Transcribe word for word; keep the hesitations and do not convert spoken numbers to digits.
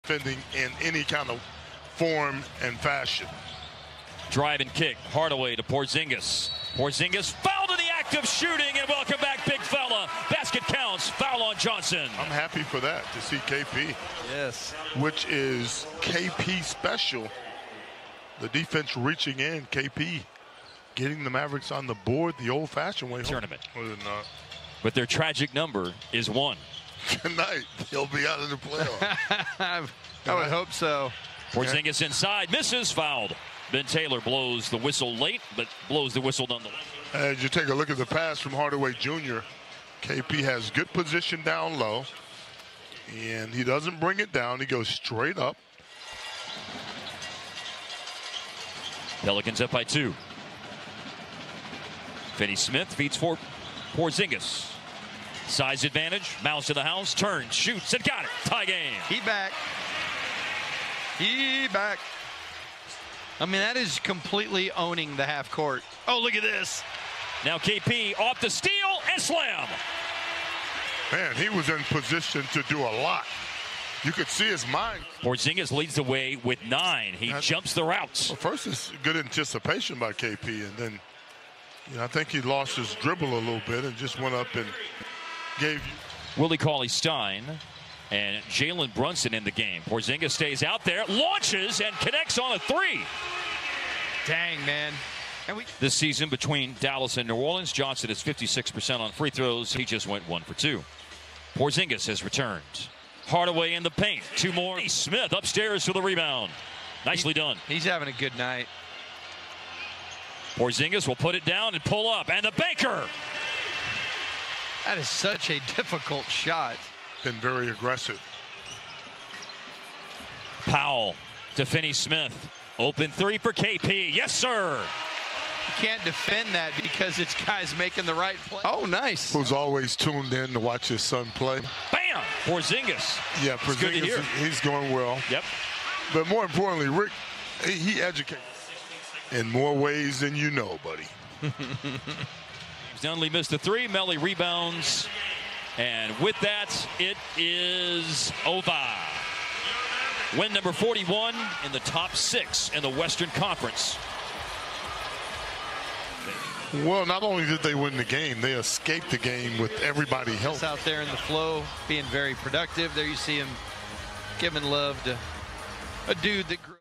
defending in any kind of form and fashion. Drive and kick. Hardaway to Porzingis. Porzingis fouled in the act of shooting, and welcome back, big fella. Basket counts. Foul on Johnson. I'm happy for that, to see K P. Yes. Which is K P special. The defense reaching in, K P getting the Mavericks on the board the old-fashioned way. Tournament. Or not. But their tragic number is one. Tonight, they'll be out of the playoffs. I would hope so. Porzingis inside, misses, fouled. Ben Taylor blows the whistle late, but blows the whistle nonetheless. As you take a look at the pass from Hardaway Junior, K P has good position down low, and he doesn't bring it down. He goes straight up. Pelicans up by two. Finney Smith feeds for Porzingis. Size advantage, mouse to the house, turns, shoots, and got it. Tie game. He back. He back. I mean, that is completely owning the half court. Oh, look at this. Now K P off the steal and slam. Man, he was in position to do a lot. You could see his mind. Porzingis leads the way with nine. He That's, jumps the routes. Well, first, it's good anticipation by K P, and then you know, I think he lost his dribble a little bit and just went up and gave you. Willie Cauley-Stein and Jalen Brunson in the game. Porzingis stays out there, launches, and connects on a three. Dang, man. And we this season between Dallas and New Orleans, Johnson is fifty-six percent on free throws. He just went one for two. Porzingis has returned. Hardaway in the paint. Two more. Smith upstairs for the rebound. Nicely done. He's having a good night. Porzingis will put it down and pull up. And the banker. That is such a difficult shot. Been very aggressive. Powell to Finney Smith. Open three for K P. Yes, sir. You can't defend that because it's guys making the right play. Oh, nice. Who's always tuned in to watch his son play. Bam! Porzingis. Yeah, Porzingis, he's going well. Yep. But more importantly, Rick, he, he educates in more ways than you know, buddy. Dunley missed the three. Melly rebounds. And with that, it is over. Win number forty-one in the top six in the Western Conference. Well, not only did they win the game, they escaped the game with everybody healthy. Out there in the flow, being very productive. There you see him giving love to a dude that grew